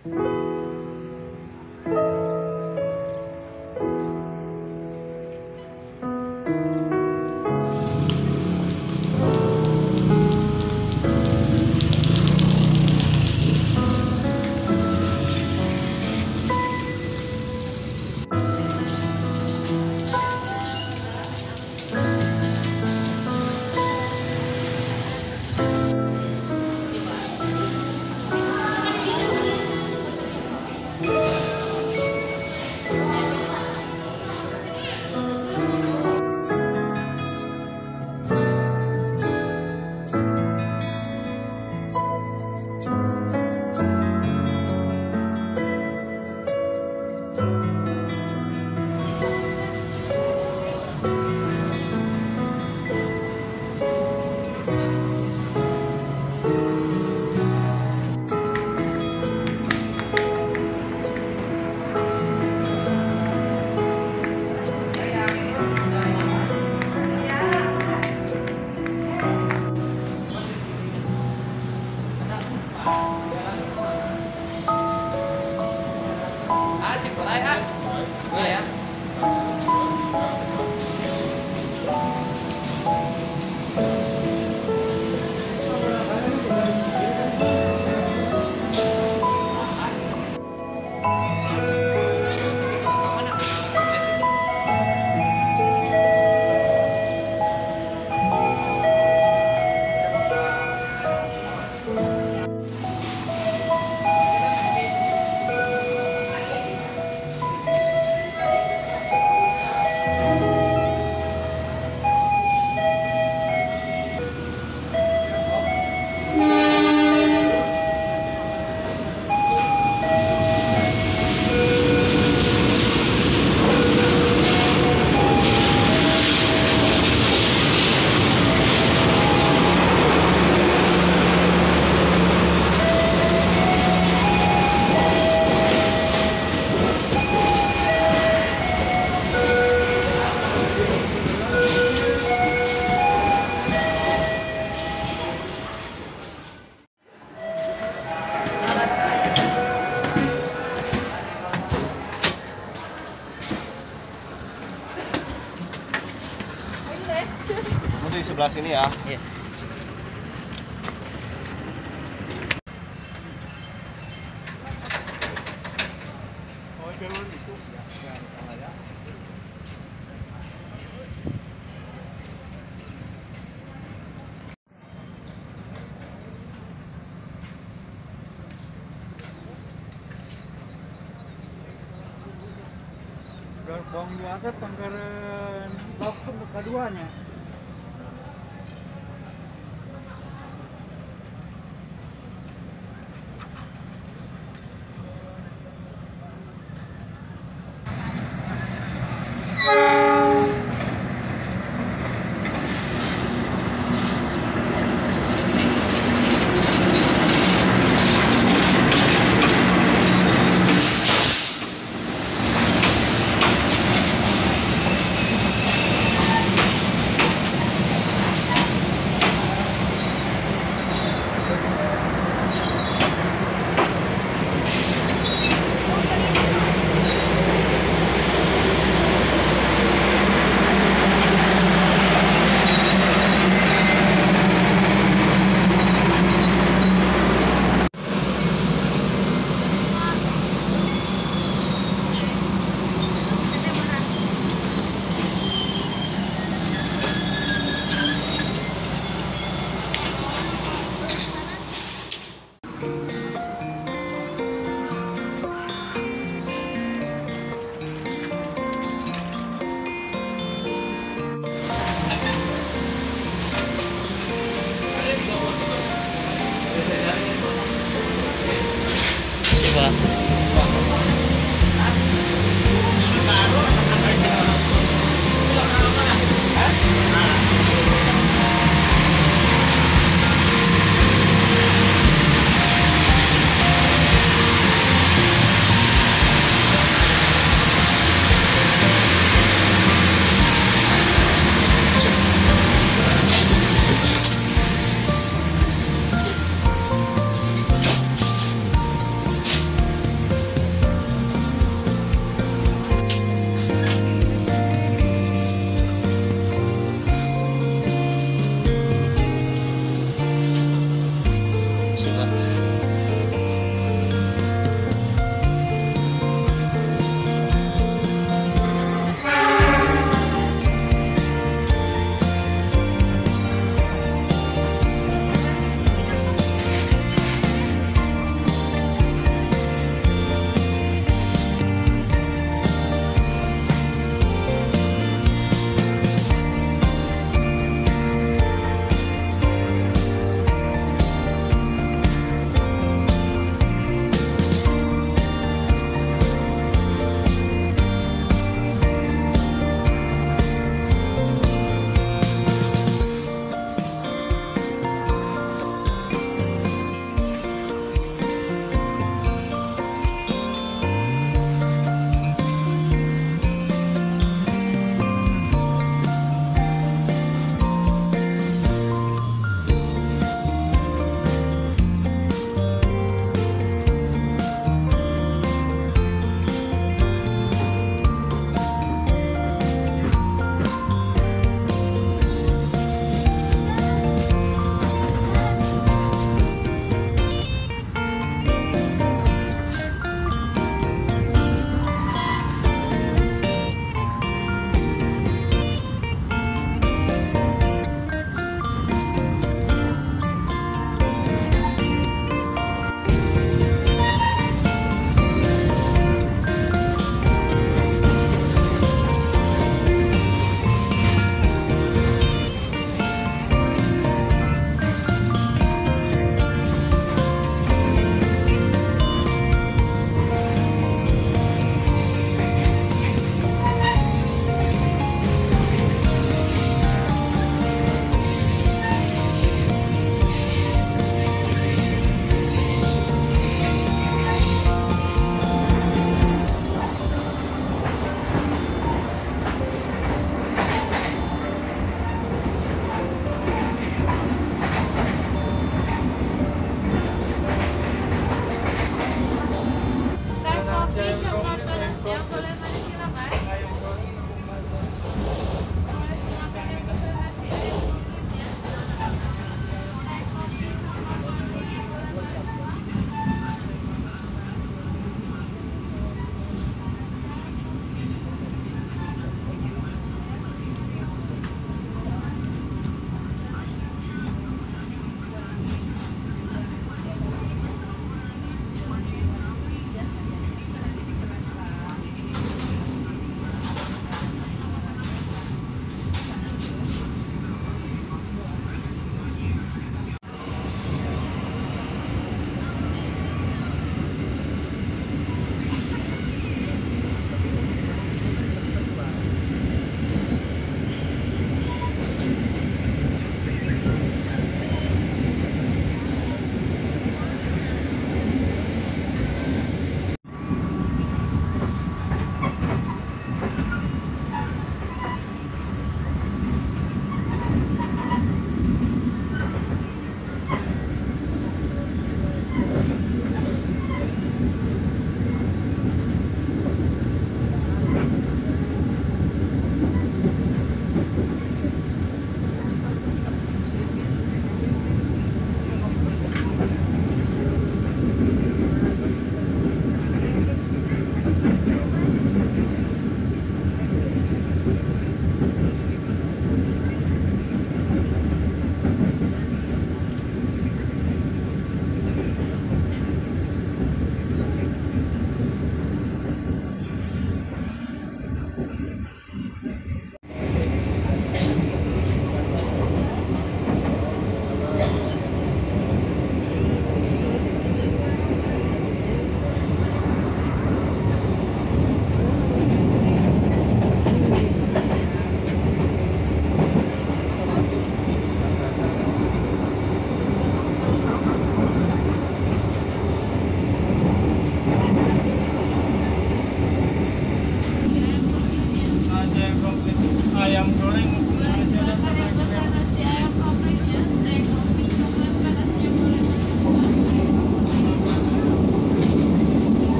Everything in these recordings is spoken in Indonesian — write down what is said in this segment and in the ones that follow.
Di sebelah sini ya. Iya. Gerbong di atas pangkaran langsung keduanya.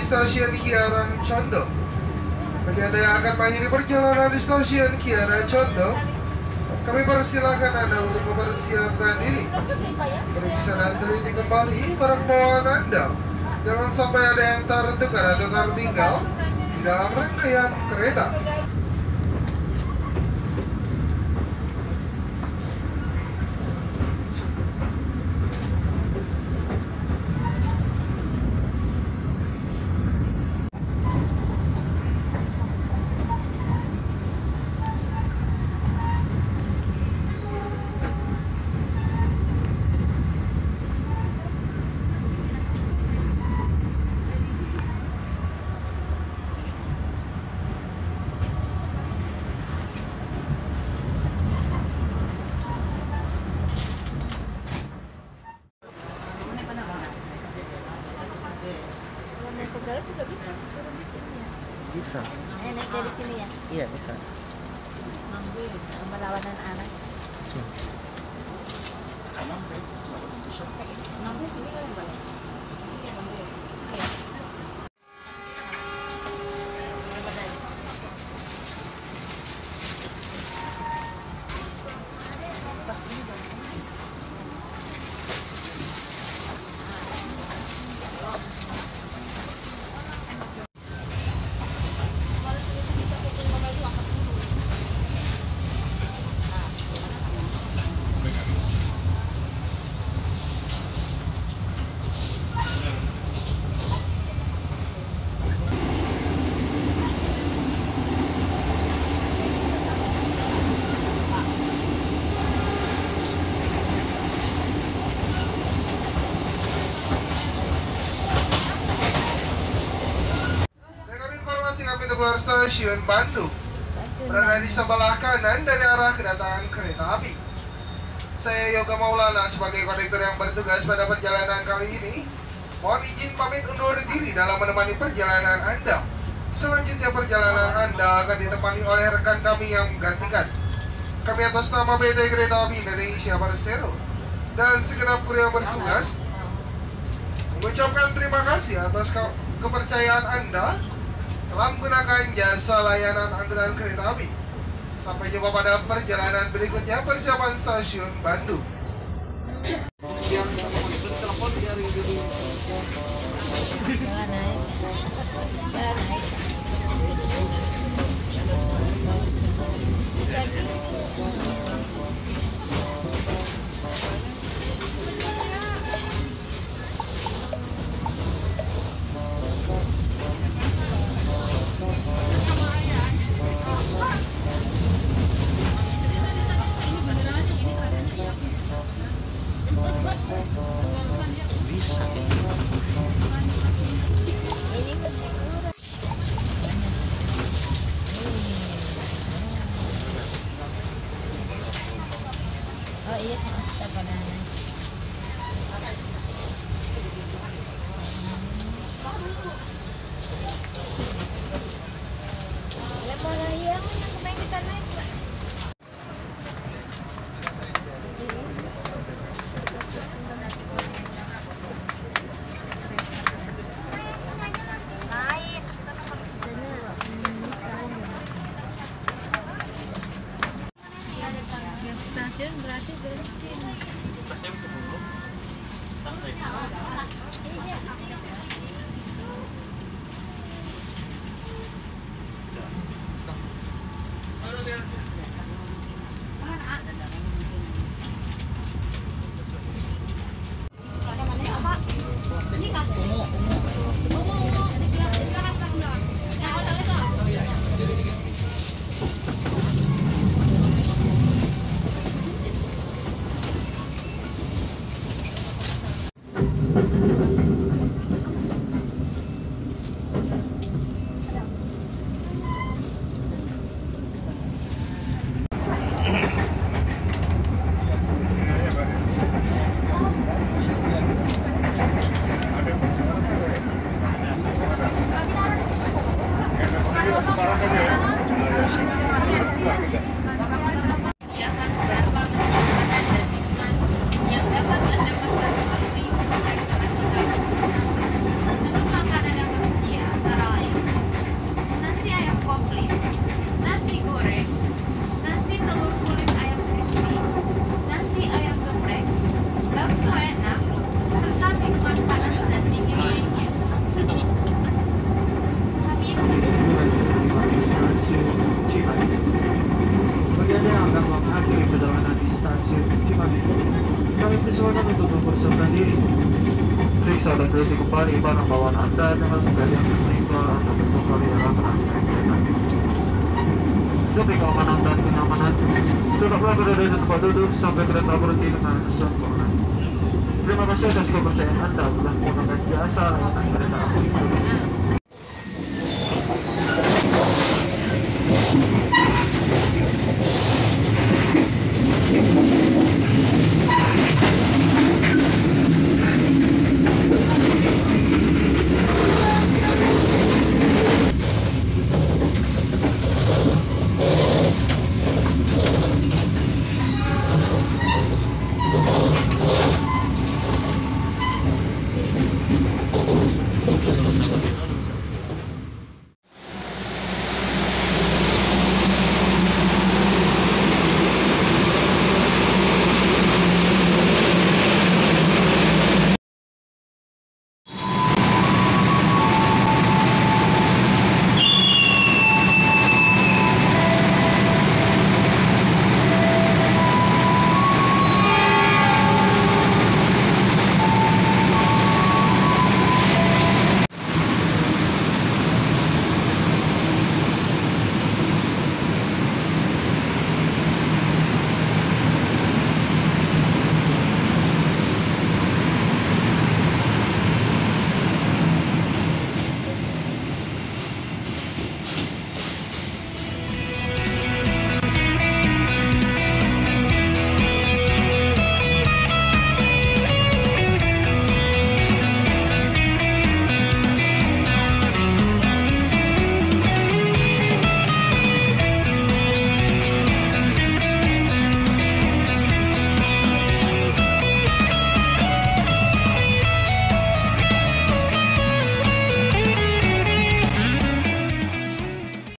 stasiun Kiara Condong. Bagi Anda yang akan mengakhiri perjalanan di stasiun Kiara Condong, kami persilakan Anda untuk mempersiapkan diri. Periksa dan teliti kembali barang bawaan Anda. Jangan sampai ada yang tertukar atau tertinggal di dalam rangkaian kereta. Garut juga bisa turun di sini ya. Bisa. Naik dari sini ya. Iya bisa. Mampu merawanan anak. Mampu sini kan boleh. Iya mampu. Kami keluar stasiun Bandung, berada di sebelah kanan dari arah kedatangan kereta api. Saya Yoga Maulana sebagai kondektur yang bertugas pada perjalanan kali ini. Mohon izin pamit undur diri dalam menemani perjalanan Anda. Selanjutnya perjalanan Anda akan ditemani oleh rekan kami yang menggantikan. Kami atas nama PT Kereta Api Indonesia Persero dan segenap kru yang bertugas mengucapkan terima kasih atas kepercayaan Anda telah menggunakan jasa layanan angkutan kereta api. Sampai jumpa pada perjalanan berikutnya. Persiapan stasiun Bandung. Jangan naik. Jangan naik. Bisa gini. Oh iya, kita pada naik. Lemah yang kemarin kita naik, Pak. Stasiun berarti dari sini. Stasiun ke dulu. bisa dan teliti kembali barang bawaan Anda dengan segala yang tertimpa atau kembali arahkan kereta. Demi keamanan dan kenyamanan, tetaplah berada di tempat duduk sampai kereta berhenti dengan sempurna. Terima kasih atas kepercayaan Anda dalam menggunakan jasa kereta api Indonesia.